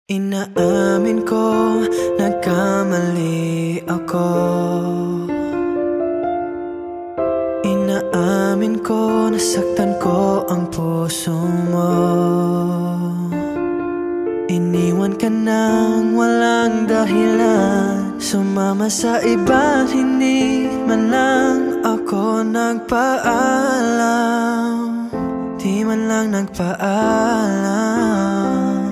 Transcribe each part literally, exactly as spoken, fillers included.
Inaamin ko, nagkamali ako. Inaamin ko, nasaktan ko ang puso mo. Iniwan ka nang walang dahilan, sumama sa iba, hindi man lang ako nagpaalam. Di man lang nagpaalam.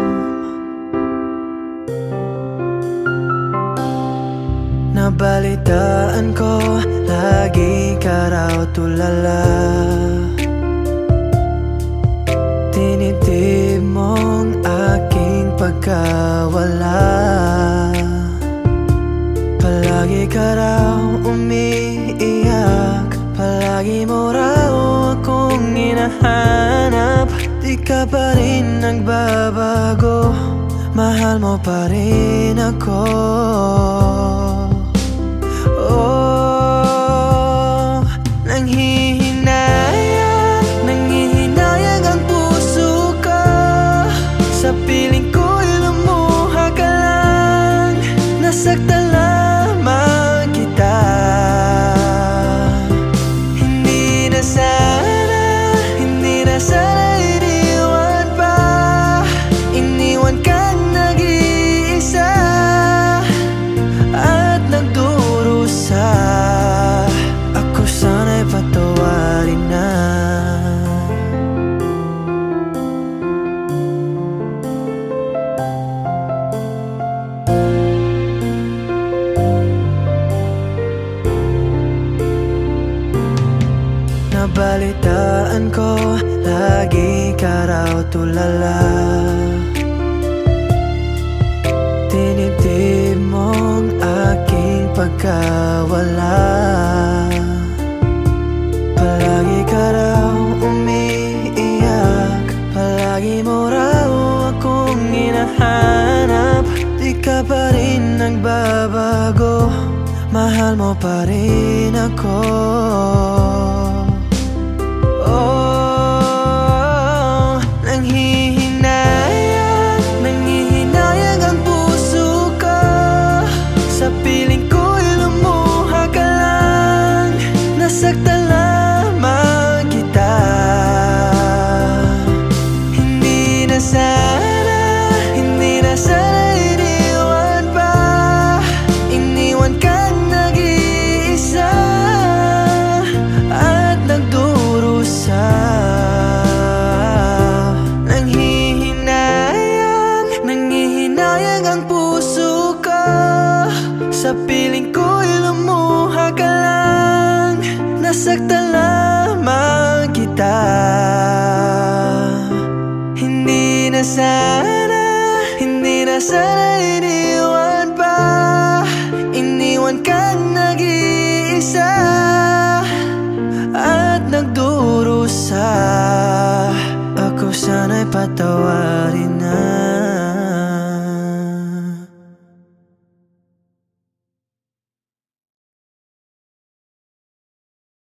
Nabalitaan ko, lagi ka raw tulala. Tinitib mong aking pagkawala. Palagi ka raw umiiyak, palagi mo raw akong hinahanap. Di ka pa rin nagbabago, mahal mo pa rin ako. Oh, nanghihinayang, nanghihinayang ang puso ko. Sa piling ko'y lumuha ka lang, nasaktan lamang kita. Hindi na sana, hindi na sana iniwan pa. Iniwan kang nag-iisa at nagdurusa. Ako sana'y patawarin na. Nabalitaan ko, lagi ka raw tulala. Tinitib mong aking pagkawala. Palagi ka raw umiiyak, palagi mo raw akong hinahanap. Di ka pa rin nagbabago, mahal mo pa rin ako. Oh, nanghihinayang, nanghihinayang ang puso ko. Sa piling ko'y lumuha ka lang, nasaktan lamang kita. Hindi na sana, hindi na sana iniwan pa. Iniwan kang nag-iisa at nagdurusa. Nanghihinayang, nanghihinayang ang puso ko. Sa piling ko'y lumuha ka lang, nasaktan lamang kita. Hindi na sana, hindi na sana iniwan pa. Iniwan kang nag-iisa at nagdurusa. Ako sana'y patawarin na.